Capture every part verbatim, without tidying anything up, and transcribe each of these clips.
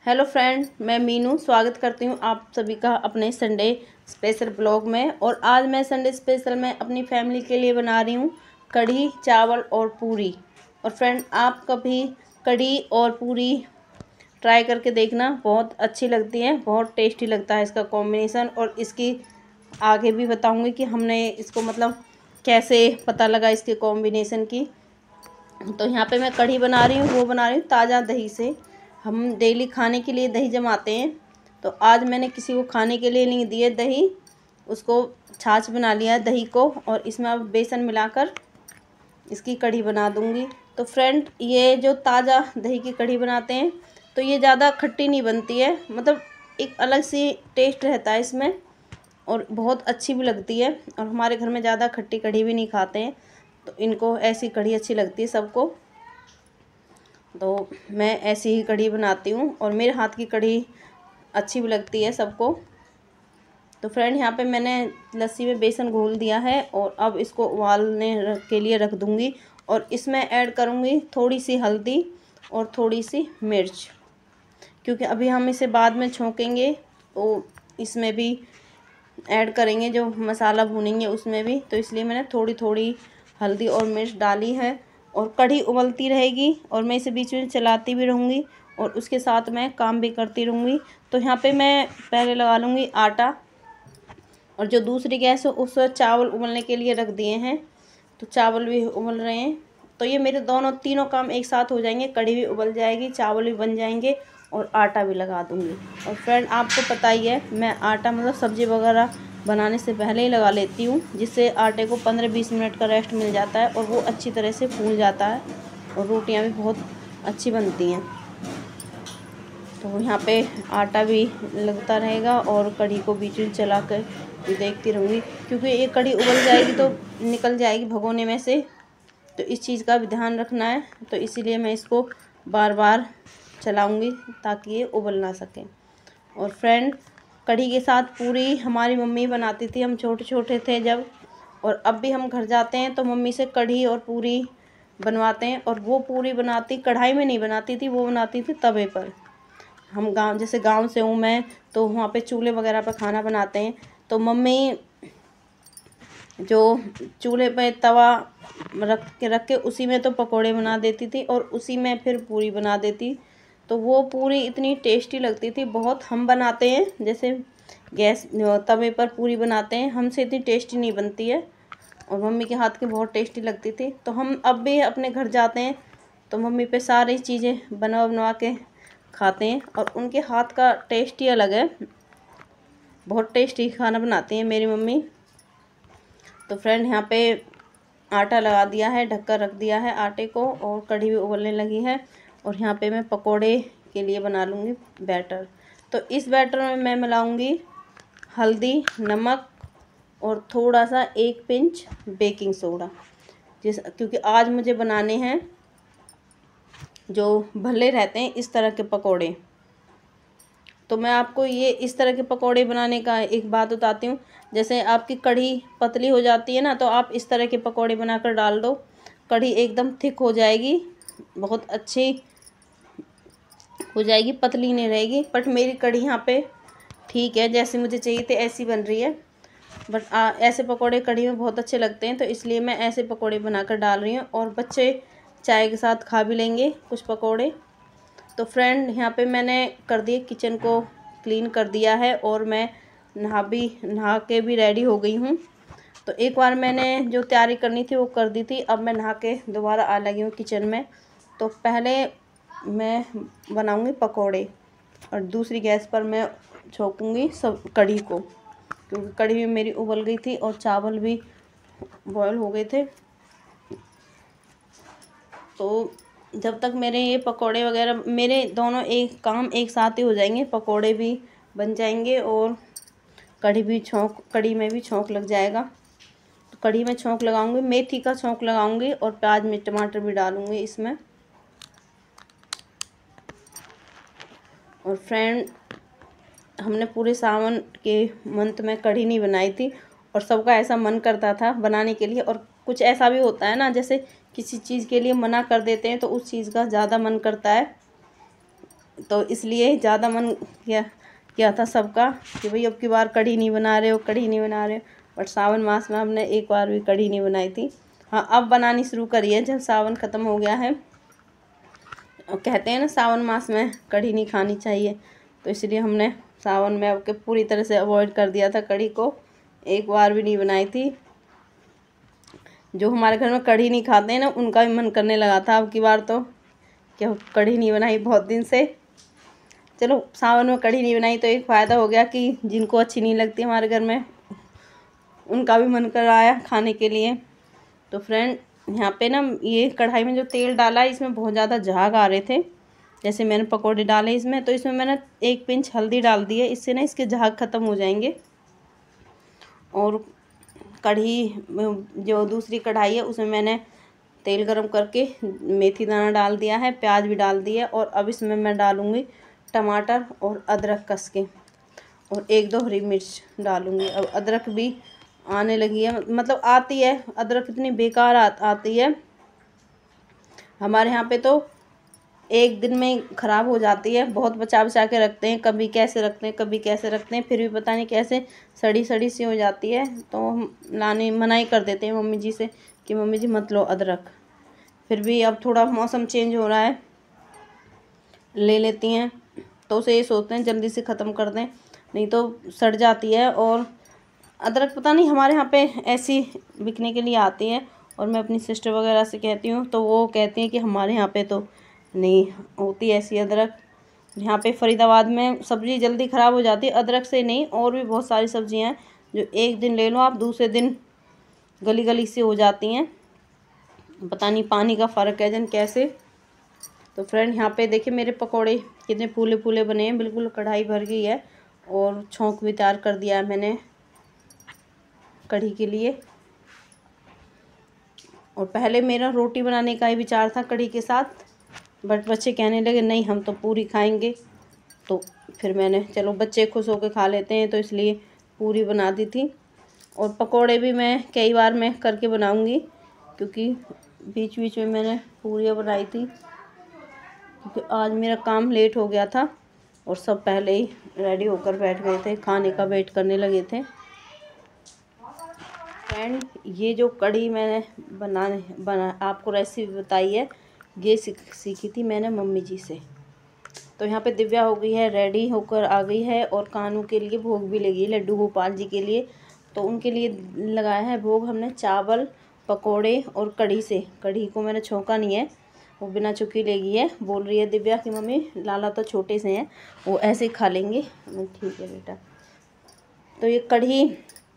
Hello friend, मैं मीनू स्वागत करती हूँ आप सभी का अपने संडे स्पेशल ब्लॉग में। और आज मैं संडे स्पेशल में अपनी फैमिली के लिए बना रही हूँ कढ़ी चावल और पूरी। और फ्रेंड, आप कभी कढ़ी और पूरी ट्राई करके देखना, बहुत अच्छी लगती है, बहुत टेस्टी लगता है इसका कॉम्बिनेशन। और इसकी आगे भी बताऊँगी कि हमने इसको मतलब कैसे पता लगा इसके कॉम्बिनेशन की। तो यहाँ पे मैं कढ़ी बना रही हूँ, वो बना रही हूँ ताज़ा दही से। हम डेली खाने के लिए दही जमाते हैं, तो आज मैंने किसी को खाने के लिए नहीं दिए दही, उसको छाछ बना लिया है दही को। और इसमें अब बेसन मिलाकर इसकी कढ़ी बना दूंगी। तो फ्रेंड, ये जो ताज़ा दही की कढ़ी बनाते हैं तो ये ज़्यादा खट्टी नहीं बनती है, मतलब एक अलग सी टेस्ट रहता है इसमें और बहुत अच्छी भी लगती है। और हमारे घर में ज़्यादा खट्टी कढ़ी भी नहीं खाते हैं, तो इनको ऐसी कढ़ी अच्छी लगती है सबको। तो मैं ऐसी ही कढ़ी बनाती हूँ और मेरे हाथ की कढ़ी अच्छी भी लगती है सबको। तो फ्रेंड, यहाँ पे मैंने लस्सी में बेसन घोल दिया है और अब इसको उबालने के लिए रख दूँगी। और इसमें ऐड करूँगी थोड़ी सी हल्दी और थोड़ी सी मिर्च, क्योंकि अभी हम इसे बाद में छौंकेंगे तो इसमें भी ऐड करेंगे, जो मसाला भूनेंगे उसमें भी, तो इसलिए मैंने थोड़ी थोड़ी हल्दी और मिर्च डाली है। और कढ़ी उबलती रहेगी और मैं इसे बीच में चलाती भी रहूँगी और उसके साथ मैं काम भी करती रहूँगी। तो यहाँ पे मैं पहले लगा लूँगी आटा, और जो दूसरी गैस है उस पर चावल उबलने के लिए रख दिए हैं, तो चावल भी उबल रहे हैं। तो ये मेरे दोनों तीनों काम एक साथ हो जाएंगे, कढ़ी भी उबल जाएगी, चावल भी बन जाएंगे और आटा भी लगा दूँगी। और फ्रेंड, आपको पता ही है मैं आटा मतलब सब्ज़ी वगैरह बनाने से पहले ही लगा लेती हूँ, जिससे आटे को पंद्रह बीस मिनट का रेस्ट मिल जाता है और वो अच्छी तरह से फूल जाता है और रोटियाँ भी बहुत अच्छी बनती हैं। तो यहाँ पे आटा भी लगता रहेगा और कढ़ी को बीच में चला कर देखती रहूँगी, क्योंकि ये कढ़ी उबल जाएगी तो निकल जाएगी भगोने में से, तो इस चीज़ का भी ध्यान रखना है। तो इसीलिए मैं इसको बार बार चलाऊँगी ताकि ये उबल ना सके। और फ्रेंड, कढ़ी के साथ पूरी हमारी मम्मी बनाती थी, हम छोटे छोटे थे जब, और अब भी हम घर जाते हैं तो मम्मी से कढ़ी और पूरी बनवाते हैं। और वो पूरी बनाती कढ़ाई में नहीं बनाती थी, वो बनाती थी तवे पर। हम गांव जैसे गांव से हूँ मैं, तो वहाँ पे चूल्हे वगैरह पर खाना बनाते हैं, तो मम्मी जो चूल्हे पे तवा रख के रख के उसी में तो पकोड़े बना देती थी और उसी में फिर पूरी बना देती। तो वो पूरी इतनी टेस्टी लगती थी, बहुत। हम बनाते हैं जैसे गैस तवे पर पूरी बनाते हैं, हमसे इतनी टेस्टी नहीं बनती है, और मम्मी के हाथ की बहुत टेस्टी लगती थी। तो हम अब भी अपने घर जाते हैं तो मम्मी पे सारी चीज़ें बनवा बनवा के खाते हैं, और उनके हाथ का टेस्ट ही अलग है, बहुत टेस्टी खाना बनाती हैं मेरी मम्मी। तो फ्रेंड, यहाँ पे आटा लगा दिया है, ढककर रख दिया है आटे को, और कढ़ी भी उबलने लगी है। और यहाँ पे मैं पकोड़े के लिए बना लूँगी बैटर। तो इस बैटर में मैं मिलाऊँगी हल्दी, नमक और थोड़ा सा एक पिंच बेकिंग सोडा, जिस क्योंकि आज मुझे बनाने हैं जो भले रहते हैं इस तरह के पकोड़े। तो मैं आपको ये इस तरह के पकोड़े बनाने का एक बात बताती हूँ। जैसे आपकी कढ़ी पतली हो जाती है ना, तो आप इस तरह के पकोड़े बनाकर डाल दो, कढ़ी एकदम थिक हो जाएगी, बहुत अच्छी हो जाएगी, पतली नहीं रहेगी। बट मेरी कढ़ी यहाँ पे ठीक है, जैसे मुझे चाहिए थे ऐसी बन रही है। बट आ, ऐसे पकोड़े कढ़ी में बहुत अच्छे लगते हैं, तो इसलिए मैं ऐसे पकोड़े बनाकर डाल रही हूँ, और बच्चे चाय के साथ खा भी लेंगे कुछ पकोड़े। तो फ्रेंड, यहाँ पे मैंने कर दिए, किचन को क्लीन कर दिया है और मैं नहा भी नहा के भी रेडी हो गई हूँ। तो एक बार मैंने जो तैयारी करनी थी वो कर दी थी, अब मैं नहा के दोबारा आ लगी हूँ किचन में। तो पहले मैं बनाऊँगी पकोड़े और दूसरी गैस पर मैं छोंकूँगी सब कढ़ी को, क्योंकि कढ़ी भी मेरी उबल गई थी और चावल भी बॉयल हो गए थे। तो जब तक मेरे ये पकोड़े वगैरह, मेरे दोनों एक काम एक साथ ही हो जाएंगे, पकोड़े भी बन जाएंगे और कढ़ी भी छौंक कढ़ी में भी छौंक लग जाएगा। तो कढ़ी में छौंक लगाऊंगी, मेथी का छौंक लगाऊंगी और प्याज में टमाटर भी डालूंगी इसमें। और फ्रेंड, हमने पूरे सावन के मंथ में कढ़ी नहीं बनाई थी, और सबका ऐसा मन करता था बनाने के लिए। और कुछ ऐसा भी होता है ना, जैसे किसी चीज़ के लिए मना कर देते हैं तो उस चीज़ का ज़्यादा मन करता है तो इसलिए ज़्यादा मन किया किया था सबका कि भाई अब की बार कढ़ी नहीं बना रहे हो, कढ़ी नहीं बना रहे हो। बट सावन मास में हमने एक बार भी कढ़ी नहीं बनाई थी। हाँ, अब बनानी शुरू करी है जब सावन ख़त्म हो गया है। कहते हैं ना सावन मास में कढ़ी नहीं खानी चाहिए, तो इसलिए हमने सावन में अब के पूरी तरह से अवॉइड कर दिया था कढ़ी को, एक बार भी नहीं बनाई थी। जो हमारे घर में कढ़ी नहीं खाते हैं ना, उनका भी मन करने लगा था अब की बार तो क्या कढ़ी नहीं बनाई बहुत दिन से। चलो सावन में कढ़ी नहीं बनाई तो एक फ़ायदा हो गया कि जिनको अच्छी नहीं लगती हमारे घर में, उनका भी मन कर आया खाने के लिए। तो फ्रेंड, यहाँ पे ना ये कढ़ाई में जो तेल डाला है इसमें बहुत ज़्यादा झाग आ रहे थे। जैसे मैंने पकोड़े डाले इसमें, तो इसमें मैंने एक पिंच हल्दी डाल दी है, इससे ना इसके झाग ख़त्म हो जाएंगे। और कढ़ी जो दूसरी कढ़ाई है उसमें मैंने तेल गरम करके मेथी दाना डाल दिया है, प्याज भी डाल दिया है। और अब इसमें मैं डालूँगी टमाटर और अदरक कस के, और एक दो हरी मिर्च डालूँगी। अब अदरक भी आने लगी है, मतलब आती है, अदरक इतनी बेकार आ, आती है हमारे यहाँ पे, तो एक दिन में ख़राब हो जाती है। बहुत बचा बचा के रखते हैं, कभी कैसे रखते हैं कभी कैसे रखते हैं, फिर भी पता नहीं कैसे सड़ी सड़ी सी हो जाती है। तो हम लाने मना ही कर देते हैं मम्मी जी से कि मम्मी जी मत लो अदरक। फिर भी अब थोड़ा मौसम चेंज हो रहा है, ले लेती हैं। तो उसे ये सोचते हैं जल्दी से ख़त्म कर दें, नहीं तो सड़ जाती है। और अदरक पता नहीं हमारे यहाँ पे ऐसी बिकने के लिए आती है, और मैं अपनी सिस्टर वगैरह से कहती हूँ तो वो कहती हैं कि हमारे यहाँ पे तो नहीं होती ऐसी अदरक। यहाँ पे फरीदाबाद में सब्ज़ी जल्दी ख़राब हो जाती है, अदरक से नहीं, और भी बहुत सारी सब्ज़ियाँ हैं जो एक दिन ले लो आप दूसरे दिन गली गली से हो जाती हैं। पता नहीं पानी का फ़र्क है जन कैसे। तो फ्रेंड, यहाँ पे देखिए मेरे पकोड़े कितने फूले फूले बने हैं, बिल्कुल कढ़ाई भर गई है। और छौंक भी तैयार कर दिया है मैंने कढ़ी के लिए। और पहले मेरा रोटी बनाने का ही विचार था कढ़ी के साथ, बट बच्चे कहने लगे नहीं हम तो पूरी खाएंगे। तो फिर मैंने चलो बच्चे खुश होकर खा लेते हैं, तो इसलिए पूरी बना दी थी। और पकोड़े भी मैं कई बार मैं करके बनाऊंगी, क्योंकि बीच बीच में मैंने पूरियाँ बनाई थी, क्योंकि आज मेरा काम लेट हो गया था और सब पहले ही रेडी होकर बैठ गए थे, खाने का वेट करने लगे थे। फ्रेंड, ये जो कढ़ी मैंने बनाने बना आपको रेसिपी बताई है, ये सीख सीखी थी मैंने मम्मी जी से। तो यहाँ पे दिव्या हो गई है रेडी होकर आ गई है, और कानू के लिए भोग भी लगी है, लड्डू गोपाल जी के लिए। तो उनके लिए लगाया है भोग हमने चावल, पकोड़े और कढ़ी से। कढ़ी को मैंने छोंका नहीं है, वो बिना चुकी लेगी है। बोल रही है दिव्या कि मम्मी लाला तो छोटे से हैं, वो ऐसे ही खा लेंगे। ठीक है बेटा। तो ये कढ़ी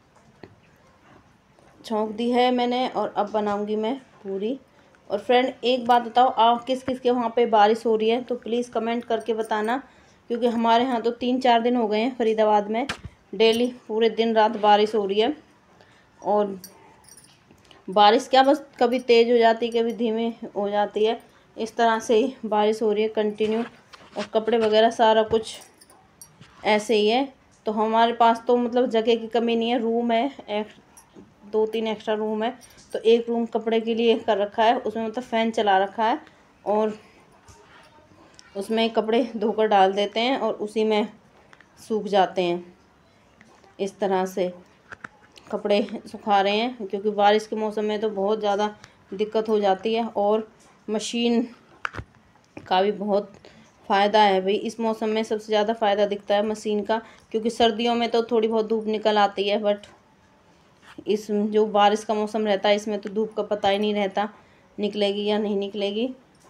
छोंक दी है मैंने, और अब बनाऊंगी मैं पूरी। और फ्रेंड, एक बात बताओ, आप किस किस के वहाँ पे बारिश हो रही है तो प्लीज़ कमेंट करके बताना, क्योंकि हमारे यहाँ तो तीन चार दिन हो गए हैं फरीदाबाद में डेली पूरे दिन रात बारिश हो रही है। और बारिश क्या बस कभी तेज़ हो जाती है कभी धीमे हो जाती है, इस तरह से ही बारिश हो रही है कंटिन्यू। और कपड़े वगैरह सारा कुछ ऐसे ही है। तो हमारे पास तो मतलब जगह की कमी नहीं है, रूम है एक दो तीन एक्स्ट्रा रूम है, तो एक रूम कपड़े के लिए कर रखा है, उसमें मतलब फ़ैन चला रखा है, और उसमें कपड़े धोकर डाल देते हैं और उसी में सूख जाते हैं। इस तरह से कपड़े सुखा रहे हैं, क्योंकि बारिश के मौसम में तो बहुत ज़्यादा दिक्कत हो जाती है। और मशीन का भी बहुत फ़ायदा है भाई, इस मौसम में सबसे ज़्यादा फ़ायदा दिखता है मशीन का, क्योंकि सर्दियों में तो थोड़ी बहुत धूप निकल आती है, बट इस जो बारिश का मौसम रहता है इसमें तो धूप का पता ही नहीं रहता निकलेगी या नहीं निकलेगी।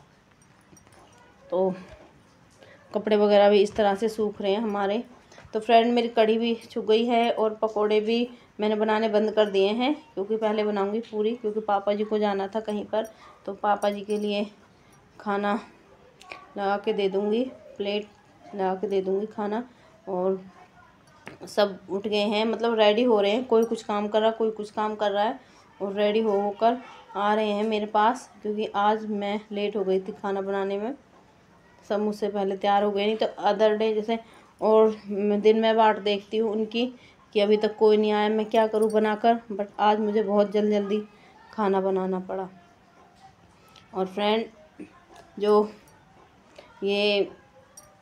तो कपड़े वगैरह भी इस तरह से सूख रहे हैं हमारे। तो फ्रेंड, मेरी कढ़ी भी छुप गई है, और पकोड़े भी मैंने बनाने बंद कर दिए हैं, क्योंकि पहले बनाऊंगी पूरी, क्योंकि पापा जी को जाना था कहीं पर, तो पापा जी के लिए खाना लगा के दे दूँगी, प्लेट लगा के दे दूँगी खाना। और सब उठ गए हैं, मतलब रेडी हो रहे हैं, कोई कुछ काम कर रहा है कोई कुछ काम कर रहा है, और रेडी हो होकर आ रहे हैं मेरे पास, क्योंकि आज मैं लेट हो गई थी खाना बनाने में। सब मुझसे पहले तैयार हो गए, नहीं तो अदर डे जैसे और दिन में बाट देखती हूँ उनकी कि अभी तक कोई नहीं आया, मैं क्या करूँ बनाकर, बट आज मुझे बहुत जल्दी जल्दी खाना बनाना पड़ा। और फ्रेंड, जो ये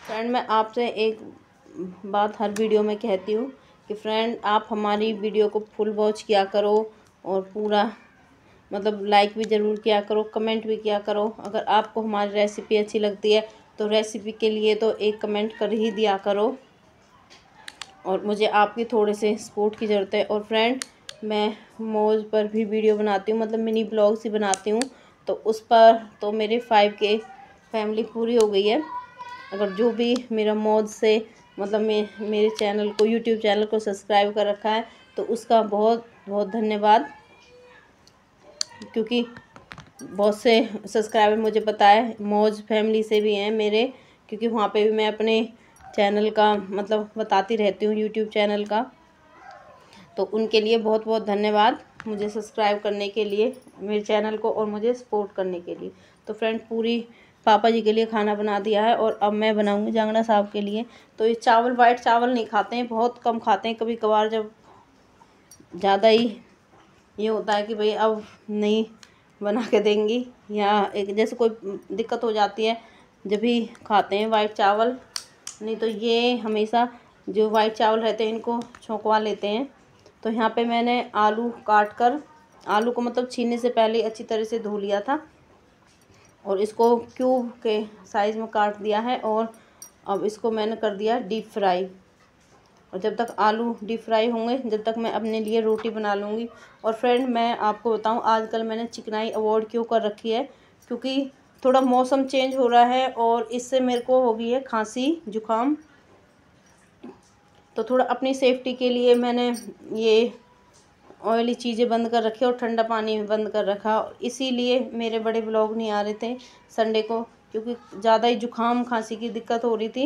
फ्रेंड मैं आपसे एक बात हर वीडियो में कहती हूँ कि फ्रेंड आप हमारी वीडियो को फुल वॉच किया करो और पूरा मतलब लाइक भी ज़रूर किया करो, कमेंट भी किया करो। अगर आपको हमारी रेसिपी अच्छी लगती है तो रेसिपी के लिए तो एक कमेंट कर ही दिया करो और मुझे आपकी थोड़े से सपोर्ट की ज़रूरत है। और फ्रेंड मैं मौज पर भी वीडियो बनाती हूँ, मतलब मिनी ब्लॉग्स ही बनाती हूँ, तो उस पर तो मेरे फाइव के फैमिली पूरी हो गई है। अगर जो भी मेरा मौज से मतलब मैं मेरे चैनल को यूट्यूब चैनल को सब्सक्राइब कर रखा है तो उसका बहुत बहुत धन्यवाद, क्योंकि बहुत से सब्सक्राइबर मुझे पता है मौज फैमिली से भी हैं मेरे, क्योंकि वहाँ पे भी मैं अपने चैनल का मतलब बताती रहती हूँ यूट्यूब चैनल का। तो उनके लिए बहुत बहुत धन्यवाद मुझे सब्सक्राइब करने के लिए मेरे चैनल को और मुझे सपोर्ट करने के लिए। तो फ्रेंड पूरी पापा जी के लिए खाना बना दिया है और अब मैं बनाऊंगी जांगड़ा साहब के लिए। तो ये चावल वाइट चावल नहीं खाते हैं, बहुत कम खाते हैं, कभी कभार जब ज़्यादा ही ये होता है कि भाई अब नहीं बना के देंगी या एक जैसे कोई दिक्कत हो जाती है जब भी खाते हैं वाइट चावल, नहीं तो ये हमेशा जो वाइट चावल रहते हैं इनको छौंकवा लेते हैं। तो यहाँ पे मैंने आलू काट कर, आलू को मतलब छीलने से पहले अच्छी तरह से धो लिया था और इसको क्यूब के साइज़ में काट दिया है और अब इसको मैंने कर दिया डीप फ्राई। और जब तक आलू डीप फ्राई होंगे जब तक मैं अपने लिए रोटी बना लूँगी। और फ्रेंड मैं आपको बताऊँ आजकल मैंने चिकनाई अवॉइड क्यों कर रखी है, क्योंकि थोड़ा मौसम चेंज हो रहा है और इससे मेरे को हो गई है खांसी जुकाम। तो थोड़ा अपनी सेफ्टी के लिए मैंने ये ऑयली चीज़ें बंद कर रखी और ठंडा पानी भी बंद कर रखा। इसीलिए मेरे बड़े ब्लॉग नहीं आ रहे थे संडे को, क्योंकि ज़्यादा ही जुकाम खांसी की दिक्कत हो रही थी,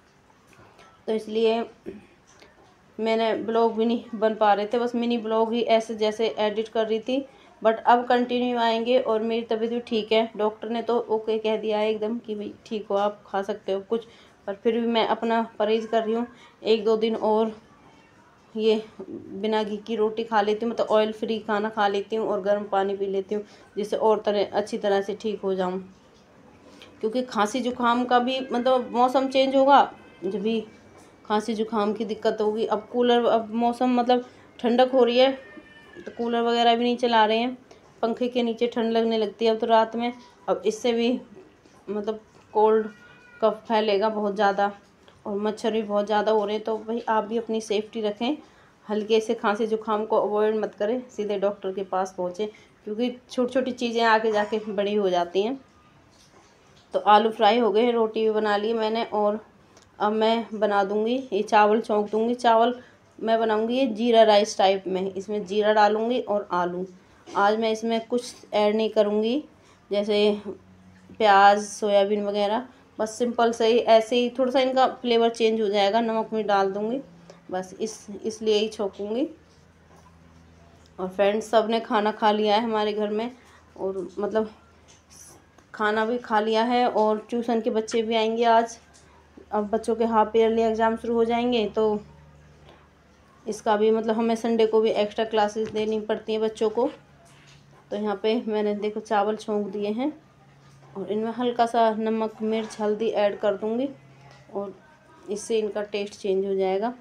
तो इसलिए मैंने ब्लॉग भी नहीं बन पा रहे थे, बस मिनी ब्लॉग ही ऐसे जैसे एडिट कर रही थी। बट अब कंटिन्यू आएंगे और मेरी तबीयत भी ठीक है, डॉक्टर ने तो ओके कह दिया है एकदम कि भाई ठीक हो आप खा सकते हो कुछ, पर फिर भी मैं अपना परहेज़ कर रही हूँ। एक दो दिन और ये बिना घी की रोटी खा लेती हूँ, मतलब ऑयल फ्री खाना खा लेती हूँ और गर्म पानी पी लेती हूँ, जिससे और तरह अच्छी तरह से ठीक हो जाऊँ। क्योंकि खांसी जुकाम का भी मतलब मौसम चेंज होगा जब भी खांसी जुकाम की दिक्कत होगी। अब कूलर अब मौसम मतलब ठंडक हो रही है तो कूलर वगैरह भी नहीं चला रहे हैं, पंखे के नीचे ठंड लगने लगती है अब तो रात में। अब इससे भी मतलब कोल्ड कफ फैलेगा बहुत ज़्यादा और मच्छर भी बहुत ज़्यादा हो रहे हैं। तो भाई आप भी अपनी सेफ्टी रखें, हल्के से खांसी जुकाम को अवॉइड मत करें, सीधे डॉक्टर के पास पहुँचें, क्योंकि छोटी छोटी चीज़ें आगे जाके बड़ी हो जाती हैं। तो आलू फ्राई हो गए, रोटी भी बना ली मैंने और अब मैं बना दूंगी ये चावल छौंक दूंगी। चावल मैं बनाऊंगी ये जीरा राइस टाइप में, इसमें जीरा डालूंगी और आलू। आज मैं इसमें कुछ ऐड नहीं करूंगी जैसे प्याज सोयाबीन वगैरह, बस सिंपल से ही ऐसे ही थोड़ा सा इनका फ्लेवर चेंज हो जाएगा, नमक भी डाल दूंगी बस, इस इसलिए ही छौंकूंगी। और फ्रेंड्स सब ने खाना खा लिया है हमारे घर में, और मतलब खाना भी खा लिया है और ट्यूशन के बच्चे भी आएंगे आज। अब बच्चों के हाफ ईयरली एग्ज़ाम शुरू हो जाएंगे तो इसका भी मतलब हमें संडे को भी एक्स्ट्रा क्लासेस देनी पड़ती हैं बच्चों को। तो यहाँ पे मैंने देखो चावल छौंक दिए हैं और इनमें हल्का सा नमक मिर्च हल्दी ऐड कर दूँगी और इससे इनका टेस्ट चेंज हो जाएगा।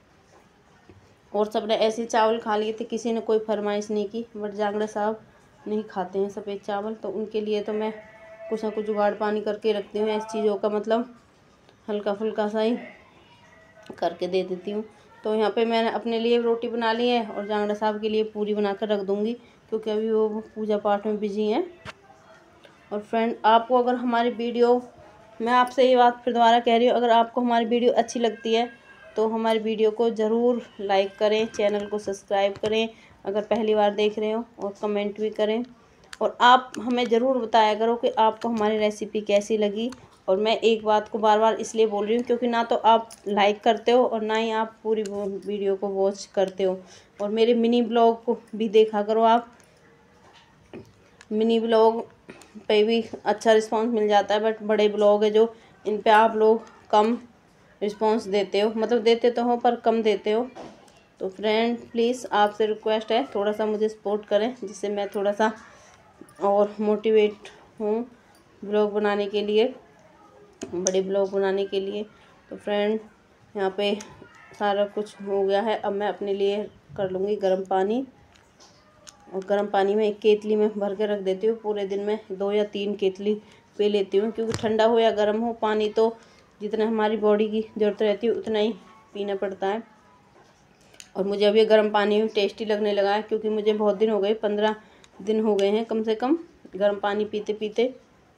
और सब ने ऐसे चावल खा लिए थे, किसी ने कोई फरमाइश नहीं की, बट जांगड़ा साहब नहीं खाते हैं सफ़ेद चावल, तो उनके लिए तो मैं कुछ ना कुछ जुगाड़ पानी करके रखती हूँ। ऐसी चीज़ों का मतलब हल्का फुल्का सा ही करके दे देती हूँ। तो यहाँ पे मैंने अपने लिए रोटी बना ली है और जांगड़ा साहब के लिए पूरी बना कर रख दूँगी, क्योंकि अभी वो पूजा पाठ में बिजी हैं। और फ्रेंड आपको अगर हमारी वीडियो, मैं आपसे ये बात फिर दोबारा कह रही हूँ, अगर आपको हमारी वीडियो अच्छी लगती है तो हमारी वीडियो को ज़रूर लाइक करें, चैनल को सब्सक्राइब करें अगर पहली बार देख रहे हो, और कमेंट भी करें। और आप हमें ज़रूर बताया करो कि आपको हमारी रेसिपी कैसी लगी। और मैं एक बात को बार बार इसलिए बोल रही हूँ क्योंकि ना तो आप लाइक करते हो और ना ही आप पूरी वीडियो को वॉच करते हो। और मेरे मिनी ब्लॉग को भी देखा करो आप, मिनी ब्लॉग पे भी अच्छा रिस्पांस मिल जाता है, बट बड़े ब्लॉग है जो इन पे आप लोग कम रिस्पांस देते हो, मतलब देते तो हो पर कम देते हो। तो फ्रेंड प्लीज़ आपसे रिक्वेस्ट है थोड़ा सा मुझे सपोर्ट करें, जिससे मैं थोड़ा सा और मोटिवेट हूँ ब्लॉग बनाने के लिए। बड़े ब्लॉग बनाने के लिए। तो फ्रेंड यहाँ पे सारा कुछ हो गया है। अब मैं अपने लिए कर लूँगी गर्म पानी, और गर्म पानी में एक केतली में भर के रख देती हूँ। पूरे दिन में दो या तीन केतली पी लेती हूँ, क्योंकि ठंडा हो या गर्म हो पानी तो जितना हमारी बॉडी की ज़रूरत रहती है उतना ही पीना पड़ता है। और मुझे अब ये गर्म पानी टेस्टी लगने लगा है, क्योंकि मुझे बहुत दिन हो गए, पंद्रह दिन हो गए हैं कम से कम गर्म पानी पीते पीते।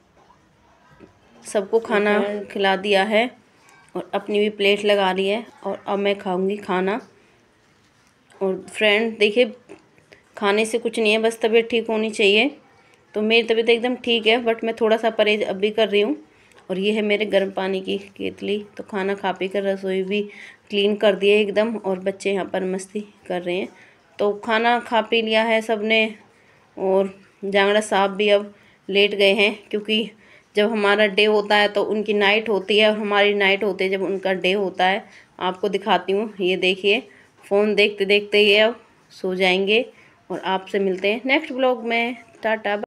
सबको खाना खिला दिया है और अपनी भी प्लेट लगा ली है, और अब मैं खाऊंगी खाना। और फ्रेंड देखिए, खाने से कुछ नहीं है, बस तबीयत ठीक होनी चाहिए। तो मेरी तबीयत एकदम ठीक है, बट मैं थोड़ा सा परहेज अब भी कर रही हूँ। और ये है मेरे गर्म पानी की केतली। तो खाना खा पी कर रसोई भी क्लीन कर दिए एकदम, और बच्चे यहाँ पर मस्ती कर रहे हैं। तो खाना खा पी लिया है सबने, और जांगड़ा साहब भी अब लेट गए हैं, क्योंकि जब हमारा डे होता है तो उनकी नाइट होती है, और हमारी नाइट होती है जब उनका डे होता है। आपको दिखाती हूँ, ये देखिए फ़ोन देखते देखते ये अब सो जाएंगे। और आपसे मिलते हैं नेक्स्ट ब्लॉग में। टाटा।